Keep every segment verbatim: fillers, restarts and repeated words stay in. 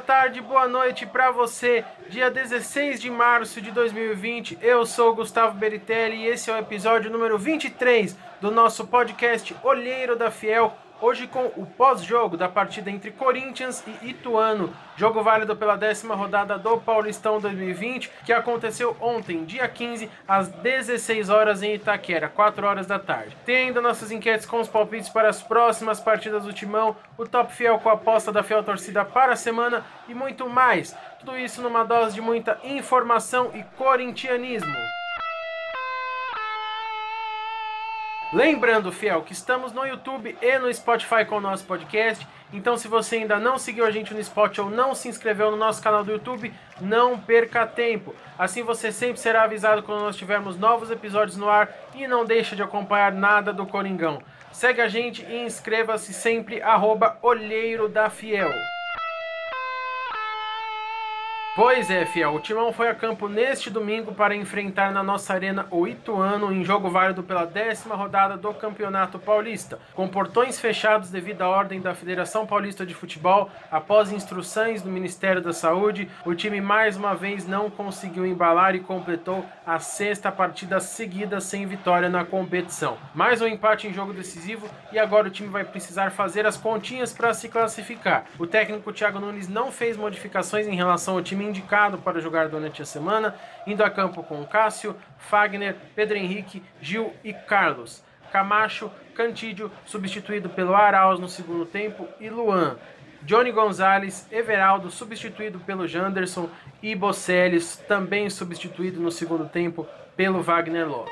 tarde, boa noite para você. Dia dezesseis de março de dois mil e vinte, eu sou o Gustavo Beritelli e esse é o episódio número vinte e três do nosso podcast Olheiro da Fiel. Hoje com o pós-jogo da partida entre Corinthians e Ituano, jogo válido pela décima rodada do Paulistão dois mil e vinte, que aconteceu ontem, dia quinze, às dezesseis horas em Itaquera, quatro horas da tarde. Tem ainda nossas enquetes com os palpites para as próximas partidas do Timão, o Top Fiel com a aposta da Fiel Torcida para a semana e muito mais. Tudo isso numa dose de muita informação e corintianismo. Lembrando, fiel, que estamos no YouTube e no Spotify com o nosso podcast, então se você ainda não seguiu a gente no Spotify ou não se inscreveu no nosso canal do YouTube, não perca tempo. Assim você sempre será avisado quando nós tivermos novos episódios no ar e não deixa de acompanhar nada do Coringão. Segue a gente e inscreva-se sempre, arroba Olheiro da Fiel. Pois é, fiel, o Timão foi a campo neste domingo para enfrentar na nossa arena o Ituano em jogo válido pela décima rodada do Campeonato Paulista. Com portões fechados devido à ordem da Federação Paulista de Futebol, após instruções do Ministério da Saúde, o time mais uma vez não conseguiu embalar e completou a sexta partida seguida sem vitória na competição. Mais um empate em jogo decisivo e agora o time vai precisar fazer as continhas para se classificar. O técnico Thiago Nunes não fez modificações em relação ao time indicado para jogar durante a semana, indo a campo com Cássio, Fagner, Pedro Henrique, Gil e Carlos. Camacho, Cantídio, substituído pelo Arauz no segundo tempo, e Luan. Johnny Gonzalez, Everaldo, substituído pelo Janderson, e Bocelli, também substituído no segundo tempo pelo Wagner Love.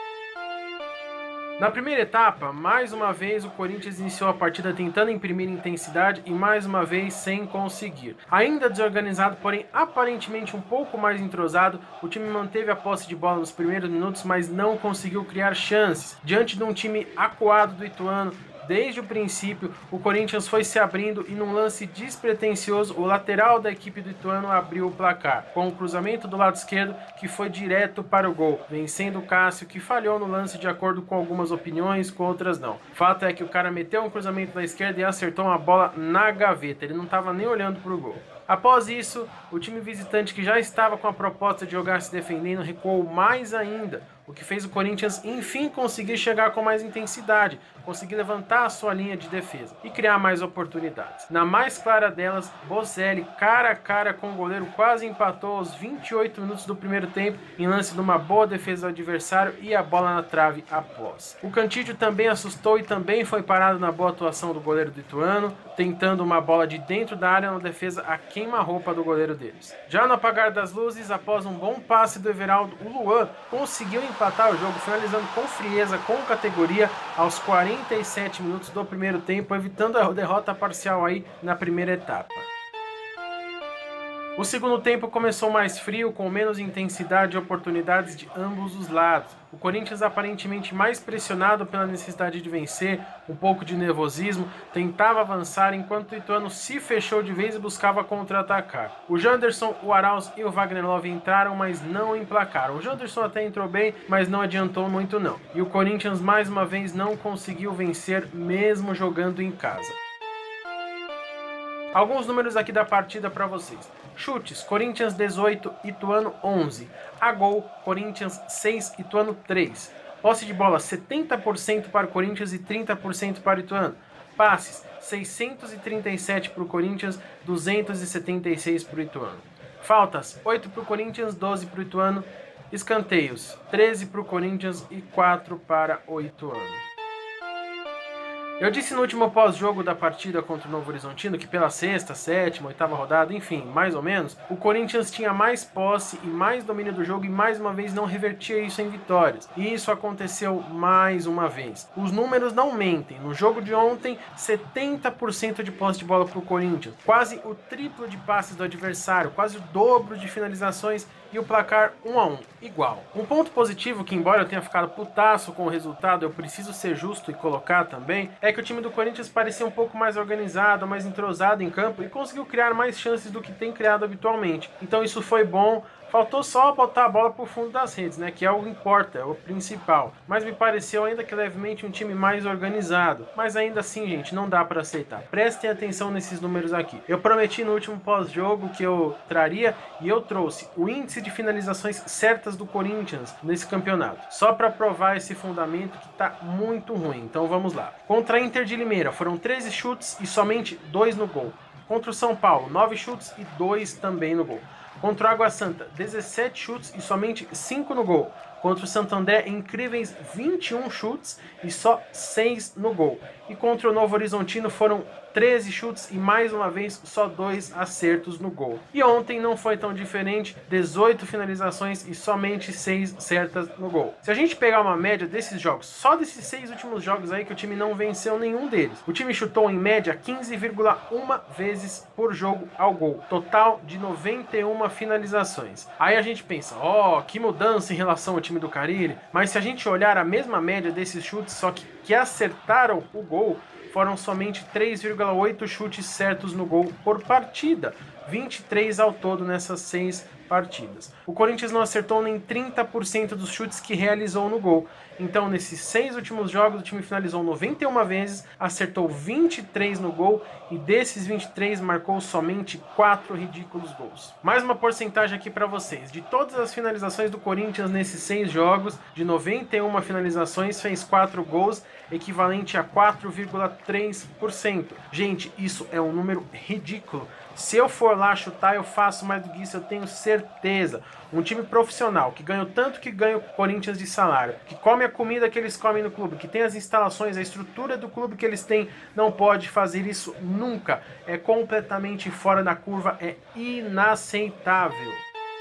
Na primeira etapa, mais uma vez o Corinthians iniciou a partida tentando imprimir intensidade e mais uma vez sem conseguir. Ainda desorganizado, porém aparentemente um pouco mais entrosado, o time manteve a posse de bola nos primeiros minutos, mas não conseguiu criar chances. Diante de um time acuado do Ituano, desde o princípio, o Corinthians foi se abrindo e num lance despretensioso, o lateral da equipe do Ituano abriu o placar, com o cruzamento do lado esquerdo que foi direto para o gol, vencendo o Cássio, que falhou no lance de acordo com algumas opiniões, com outras não. Fato é que o cara meteu um cruzamento da esquerda e acertou uma bola na gaveta, ele não estava nem olhando para o gol. Após isso, o time visitante, que já estava com a proposta de jogar se defendendo, recuou mais ainda, o que fez o Corinthians enfim conseguir chegar com mais intensidade, conseguir levantar a sua linha de defesa e criar mais oportunidades. Na mais clara delas, Bocelli, cara a cara com o goleiro, quase empatou aos vinte e oito minutos do primeiro tempo, em lance de uma boa defesa do adversário e a bola na trave após. O Cantídio também assustou e também foi parado na boa atuação do goleiro do Ituano, tentando uma bola de dentro da área na defesa a queima-roupa do goleiro deles. Já no apagar das luzes, após um bom passe do Everaldo, o Luan conseguiu empatar o jogo, finalizando com frieza, com categoria, aos quarenta e sete minutos do primeiro tempo, evitando a derrota parcial aí na primeira etapa. O segundo tempo começou mais frio, com menos intensidade e oportunidades de ambos os lados. O Corinthians, aparentemente mais pressionado pela necessidade de vencer, um pouco de nervosismo, tentava avançar enquanto o Ituano se fechou de vez e buscava contra-atacar. O Janderson, o Arauz e o Wagner Love entraram, mas não emplacaram. O Janderson até entrou bem, mas não adiantou muito não. E o Corinthians mais uma vez não conseguiu vencer, mesmo jogando em casa. Alguns números aqui da partida para vocês. Chutes, Corinthians dezoito, Ituano onze. A gol, Corinthians seis, Ituano três. Posse de bola, setenta por cento para o Corinthians e trinta por cento para o Ituano. Passes, seiscentos e trinta e sete para o Corinthians, duzentos e setenta e seis para o Ituano. Faltas, oito para o Corinthians, doze para o Ituano. Escanteios, treze para o Corinthians e quatro para o Ituano. Eu disse no último pós-jogo da partida contra o Novo Horizontino que pela sexta, sétima, oitava rodada, enfim, mais ou menos, o Corinthians tinha mais posse e mais domínio do jogo e mais uma vez não revertia isso em vitórias. E isso aconteceu mais uma vez. Os números não mentem. No jogo de ontem, setenta por cento de posse de bola para o Corinthians, quase o triplo de passes do adversário, quase o dobro de finalizações e o placar um a um, igual. Um ponto positivo que, embora eu tenha ficado putaço com o resultado, eu preciso ser justo e colocar também, é que o time do Corinthians parecia um pouco mais organizado, mais entrosado em campo e conseguiu criar mais chances do que tem criado habitualmente. Então isso foi bom, Faltou só botar a bola pro fundo das redes, né? Que é o que importa, é o principal. Mas me pareceu ainda que levemente um time mais organizado. Mas ainda assim, gente, não dá para aceitar. Prestem atenção nesses números aqui. Eu prometi no último pós-jogo que eu traria e eu trouxe o índice de finalizações certas do Corinthians nesse campeonato. Só para provar esse fundamento que tá muito ruim. Então vamos lá. Contra a Inter de Limeira foram treze chutes e somente dois no gol. Contra o São Paulo, nove chutes e dois também no gol. Contra o Água Santa, dezessete chutes e somente cinco no gol. Contra o Santo André, incríveis vinte e um chutes e só seis no gol. E contra o Novo Horizontino foram treze chutes e mais uma vez só dois acertos no gol. E ontem não foi tão diferente, dezoito finalizações e somente seis certas no gol. Se a gente pegar uma média desses jogos, só desses seis últimos jogos aí que o time não venceu nenhum deles, o time chutou em média quinze vírgula um vezes por jogo ao gol, total de noventa e uma finalizações. Aí a gente pensa, ó, oh, que mudança em relação ao time do Carille, mas se a gente olhar a mesma média desses chutes, só que, que acertaram o gol, foram somente três vírgula oito chutes certos no gol por partida, vinte e três ao todo nessas seis partidas. O Corinthians não acertou nem trinta por cento dos chutes que realizou no gol. Então, nesses seis últimos jogos, o time finalizou noventa e uma vezes, acertou vinte e três no gol e desses vinte e três marcou somente quatro ridículos gols. Mais uma porcentagem aqui para vocês. De todas as finalizações do Corinthians nesses seis jogos, de noventa e uma finalizações, fez quatro gols, equivalente a quatro vírgula três por cento. Gente, isso é um número ridículo. Se eu for lá chutar, eu faço mais do que isso, eu tenho certeza. Um time profissional, que ganha o tanto que ganha o Corinthians de salário, que come a comida que eles comem no clube, que tem as instalações, a estrutura do clube que eles têm, não pode fazer isso nunca. É completamente fora da curva, é inaceitável.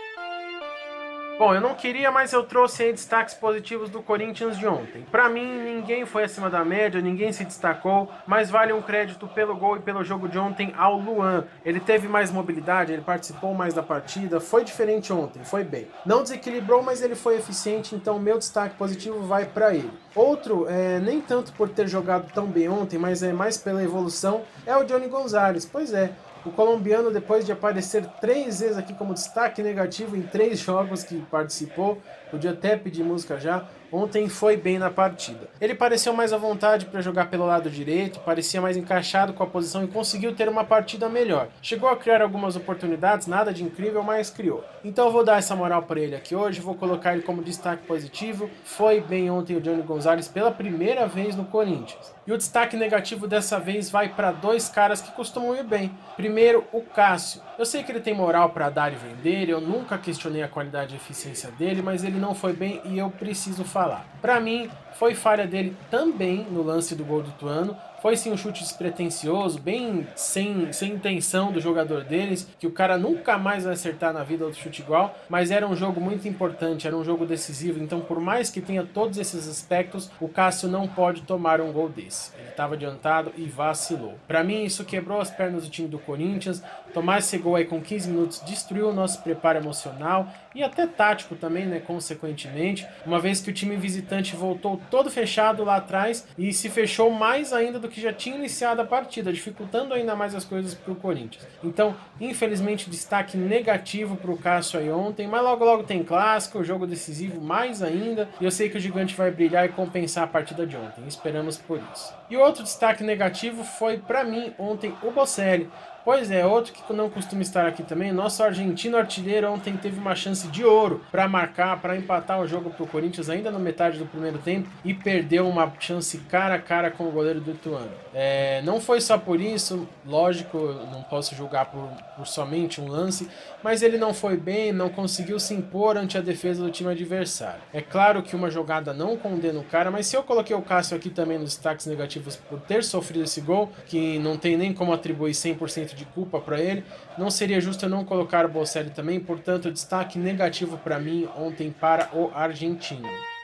Bom, eu não queria, mas eu trouxe aí destaques positivos do Corinthians de ontem. Pra mim, ninguém foi acima da média, ninguém se destacou, mas vale um crédito pelo gol e pelo jogo de ontem ao Luan. Ele teve mais mobilidade, ele participou mais da partida, foi diferente ontem, foi bem. Não desequilibrou, mas ele foi eficiente, então meu destaque positivo vai pra ele. Outro, é, nem tanto por ter jogado tão bem ontem, mas é mais pela evolução, é o Johnny Gonzalez. Pois é. O colombiano, depois de aparecer três vezes aqui como destaque negativo em três jogos que participou, podia até pedir música já, ontem foi bem na partida. Ele pareceu mais à vontade para jogar pelo lado direito, parecia mais encaixado com a posição e conseguiu ter uma partida melhor. Chegou a criar algumas oportunidades, nada de incrível, mas criou. Então eu vou dar essa moral para ele aqui hoje, vou colocar ele como destaque positivo. Foi bem ontem o Johnny Gonzalez pela primeira vez no Corinthians. E o destaque negativo dessa vez vai para dois caras que costumam ir bem. Primeiro, o Cássio. Eu sei que ele tem moral para dar e vender, eu nunca questionei a qualidade e eficiência dele, mas ele não foi bem e eu preciso falar. Para mim, foi falha dele também no lance do gol do Ituano. Foi sim um chute despretensioso, bem sem, sem intenção do jogador deles, que o cara nunca mais vai acertar na vida outro chute igual, mas era um jogo muito importante, era um jogo decisivo, então por mais que tenha todos esses aspectos, o Cássio não pode tomar um gol desse. Ele estava adiantado e vacilou. Para mim isso quebrou as pernas do time do Corinthians, tomar esse gol aí com quinze minutos destruiu o nosso preparo emocional e até tático também, né, consequentemente, uma vez que o time visitante voltou todo fechado lá atrás e se fechou mais ainda do que já tinha iniciado a partida, dificultando ainda mais as coisas para o Corinthians. Então, infelizmente, destaque negativo para o Cássio aí ontem, mas logo logo tem clássico, jogo decisivo mais ainda, e eu sei que o Gigante vai brilhar e compensar a partida de ontem, esperamos por isso. E outro destaque negativo foi, para mim, ontem o Bocelli. Pois é, outro que não costuma estar aqui também, nosso argentino artilheiro ontem teve uma chance de ouro para marcar, para empatar o jogo para o Corinthians ainda na metade do primeiro tempo e perdeu uma chance cara a cara com o goleiro do Ituano. É, não foi só por isso, lógico, não posso julgar por, por somente um lance, mas ele não foi bem, não conseguiu se impor ante a defesa do time adversário. É claro que uma jogada não condena o cara, mas se eu coloquei o Cássio aqui também nos destaques negativos por ter sofrido esse gol, que não tem nem como atribuir cem por cento de culpa para ele, não seria justo eu não colocar o Bocelli também, portanto destaque negativo para mim ontem para o argentino.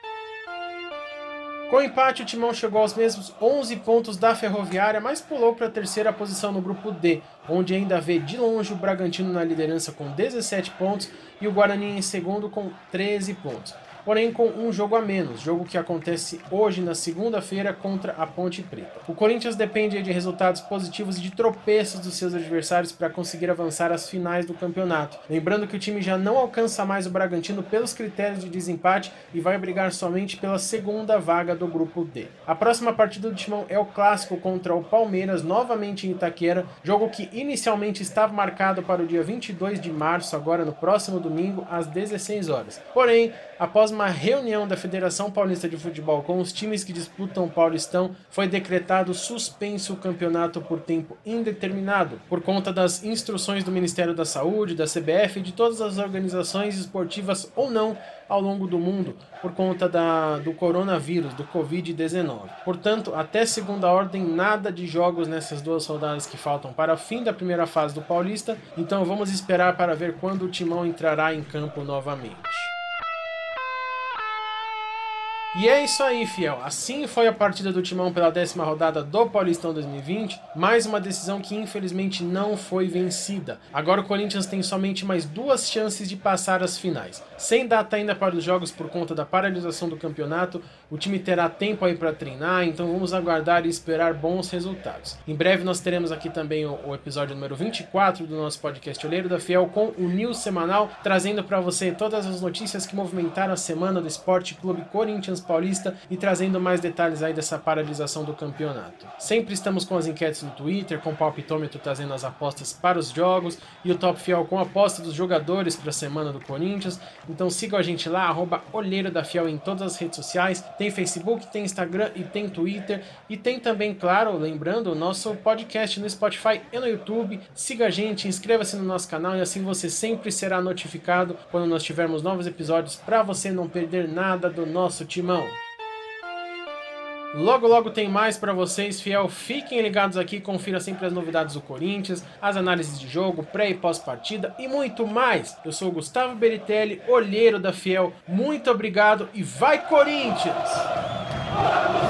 Com o empate, o Timão chegou aos mesmos onze pontos da Ferroviária, mas pulou para a terceira posição no grupo D, onde ainda vê de longe o Bragantino na liderança com dezessete pontos e o Guarani em segundo com treze pontos. porém com um jogo a menos, jogo que acontece hoje na segunda-feira contra a Ponte Preta. O Corinthians depende de resultados positivos e de tropeços dos seus adversários para conseguir avançar às finais do campeonato. Lembrando que o time já não alcança mais o Bragantino pelos critérios de desempate e vai brigar somente pela segunda vaga do grupo D. A próxima partida do Timão é o clássico contra o Palmeiras, novamente em Itaquera, jogo que inicialmente estava marcado para o dia vinte e dois de março, agora no próximo domingo, às dezesseis horas. Porém, após uma reunião da Federação Paulista de Futebol com os times que disputam o Paulistão, foi decretado suspenso o campeonato por tempo indeterminado, por conta das instruções do Ministério da Saúde, da C B F e de todas as organizações esportivas ou não ao longo do mundo, por conta da, do coronavírus, do covid dezenove. Portanto, até segunda ordem, nada de jogos nessas duas rodadas que faltam para o fim da primeira fase do Paulista, então vamos esperar para ver quando o Timão entrará em campo novamente. E é isso aí, fiel. Assim foi a partida do Timão pela décima rodada do Paulistão dois mil e vinte. Mais uma decisão que infelizmente não foi vencida. Agora o Corinthians tem somente mais duas chances de passar às finais. Sem data ainda para os jogos por conta da paralisação do campeonato, o time terá tempo aí para treinar, então vamos aguardar e esperar bons resultados. Em breve nós teremos aqui também o, o episódio número vinte e quatro do nosso podcast Olheiro da Fiel com o News semanal, trazendo para você todas as notícias que movimentaram a semana do Esporte Clube Corinthians Paulista e trazendo mais detalhes aí dessa paralisação do campeonato. Sempre estamos com as enquetes no Twitter, com o palpitômetro trazendo as apostas para os jogos e o Top Fiel com a aposta dos jogadores para a semana do Corinthians. Então sigam a gente lá, arroba Olheiro da Fiel em todas as redes sociais. Tem Facebook, tem Instagram e tem Twitter. E tem também, claro, lembrando, o nosso podcast no Spotify e no YouTube. Siga a gente, inscreva-se no nosso canal e assim você sempre será notificado quando nós tivermos novos episódios para você não perder nada do nosso timão. Logo, logo tem mais pra vocês, fiel. Fiquem ligados aqui, confira sempre as novidades do Corinthians, as análises de jogo, pré e pós-partida e muito mais. Eu sou o Gustavo Beritelli, olheiro da Fiel. Muito obrigado e vai Corinthians!